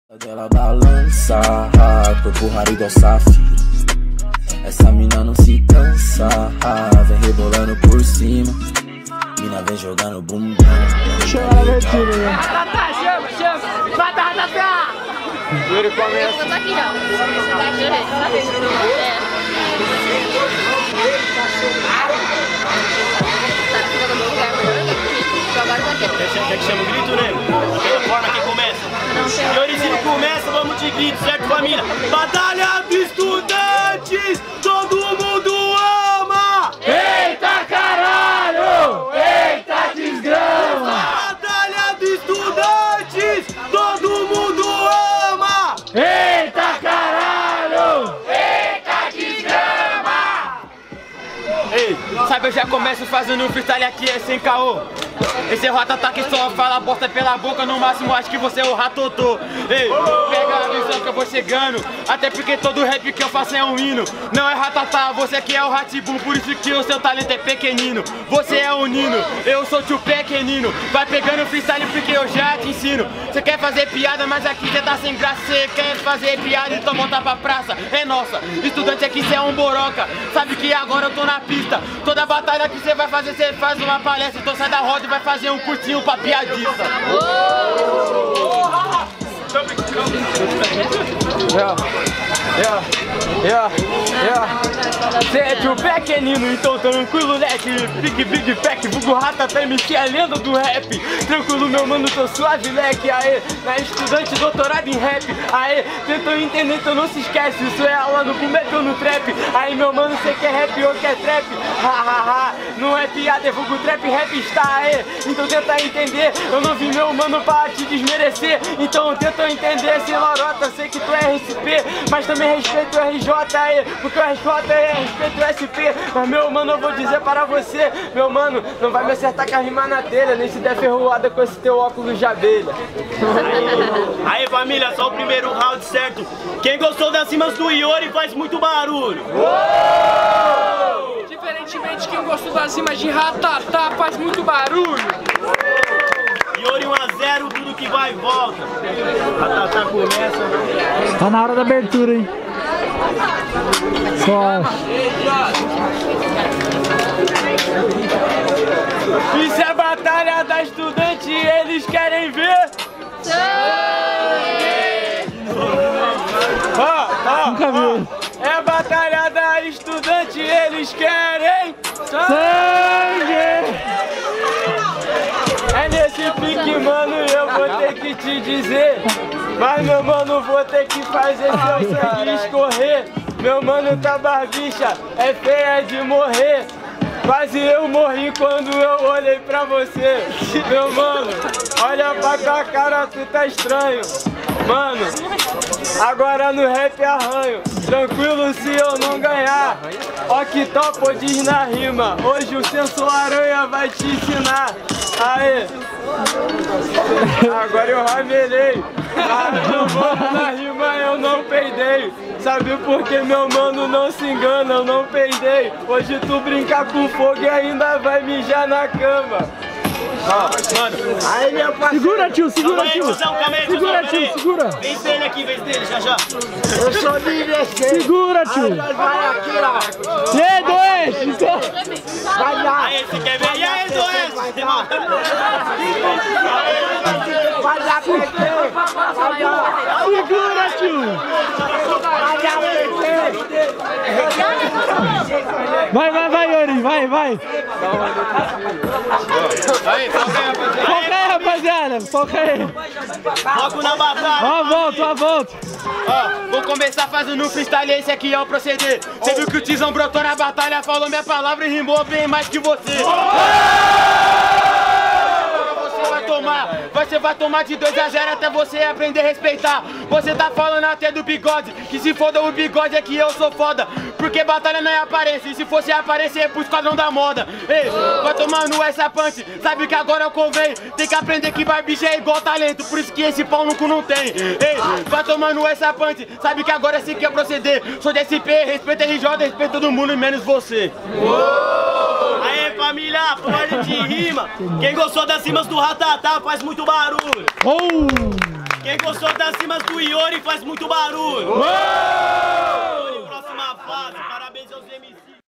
Dela balança, corpo raro igual safira. Essa mina não se cansa, vem rebolando por cima. Mina vem jogando bumbum. Chama a abertura, né? Ratata, chama! Vai dar ratata! Ele começa. Eu tô aqui não. Quer que chama o grito, né? Daquela forma que começa. E Orizinho começa, vamos de grito, certo, família? Batalha de estudantes, todo mundo ama! Eita caralho! Eita desgrama! Batalha de estudantes, todo mundo ama! Eita caralho! Eita desgrama! Ei, sabe, eu já começo fazendo um freestyle aqui, é sem caô. Esse é o Ratata que só fala bosta pela boca, no máximo acho que você é o Ratotô. Ei, pega a visão que eu vou chegando, até porque todo rap que eu faço é um hino. Não é Ratata, você que é o Ratibum, por isso que o seu talento é pequenino. Você é o Nino, eu sou tio pequenino. Vai pegando freestyle porque eu já te ensino. Você quer fazer piada, mas aqui você tá sem graça. Você quer fazer piada, então volta pra praça. É nossa, estudante aqui cê é um boroca. Sabe que agora eu tô na pista. Toda batalha que você vai fazer, você faz uma palestra. Então sai da roda e vai fazer um curtinho pra piadista. Cê é tio pequenino, então tranquilo, leque. Big pack, vulgo Ratata, MC, a lenda do rap. Tranquilo, meu mano, tô suave, leque. Aê, na estudante, doutorado em rap. Aê, tentou entender, então não se esquece. Isso é aula no boom bap ou no trap. Aí, meu mano, cê quer rap ou quer trap? Hahaha, não é piada, é vulgo trap, rap está. Aê, então tenta entender. Eu não vi meu mano pra te desmerecer. Então tenta entender, sem lorota. Sei que tu é RSP, mas também respeito o RJ, aê, porque o RJ é respeito o SP. Mas, meu mano, eu vou dizer para você, meu mano, não vai me acertar com a rima na telha, nem se der ferroada com esse teu óculos de abelha. Aí, família, só o primeiro round, certo? Quem gostou das rimas do Iori faz muito barulho. Diferentemente, quem gostou das rimas de Ratata faz muito barulho. Iori 1 a 0, tudo que vai e volta. Ratata começa. Tá na hora da abertura, hein? Só. Isso é a batalha da estudante, eles querem ver Nunca vi. É a batalha da estudante, eles querem Sangue! É nesse pique, mano, eu vou ter que te dizer. Mas, meu mano, vou ter que fazer seu sangue escorrer. Meu mano, tá barbicha, é feia de morrer. Quase eu morri quando eu olhei pra você. Meu mano, olha pra tua cara, tu tá estranho. Mano, agora no rap arranho. Tranquilo se eu não ganhar. Ó que topo diz na rima. Hoje o Sensor Aranha vai te ensinar. Aê! Agora eu ramelei. Mas meu mano, na rima eu não peidei. Sabe por que, meu mano, não se engana, eu não peidei. Hoje tu brincar com fogo e ainda vai mijar na cama. Mano, aí, meu parceiro. Segura, tio, segura, aí, tio. tiozão, calma aí, Segura, tiozão, tio, segura. Vem dele aqui, vem dele, já já. Eu sou líder, Segura, tio. nós vai aqui, ó. E aí, Doeste? Vai lá. Aí, você quer ver? E aí, Doeste? Vai lá, PT. Vai lá. Segura, tio. Vai lá, PT. Vai, Yori, vai. Aí, Foca aí, rapaziada. Foca aí. foco na batalha. Ó a volta. Ó, vou começar fazendo um freestyle, esse aqui é o proceder. Você viu que o Tizão brotou na batalha, falou minha palavra e rimou bem mais que você. Você vai tomar de 2 a 0 até você aprender a respeitar. Você tá falando até do bigode, que se foda o bigode é que eu sou foda. Porque batalha não é aparência, e se fosse aparência é pro esquadrão da moda. Ei, vai tomando essa punch, sabe que agora eu convém. Tem que aprender que barbicha é igual talento, por isso que esse pau no cu não tem. Ei, vai tomando essa punch, sabe que agora sim que é proceder. Sou de SP, respeito RJ, respeito todo mundo, menos você. Aê, família, por ordem de rima. Quem gostou das rimas do Ratata faz muito barulho. Quem gostou das rimas do Iori faz muito barulho. Próxima fase, parabéns aos MC.